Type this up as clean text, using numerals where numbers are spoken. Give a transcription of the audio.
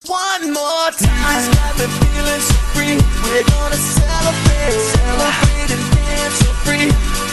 One more time, it's got me feeling so free. We're gonna celebrate, celebrate and dance so free.